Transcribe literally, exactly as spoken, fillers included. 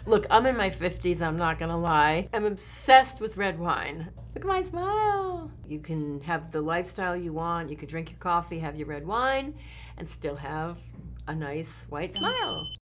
Look, I'm in my fifties, I'm not gonna lie. I'm obsessed with red wine. Look at my smile. You can have the lifestyle you want. You can drink your coffee, have your red wine, and still have a nice white smile.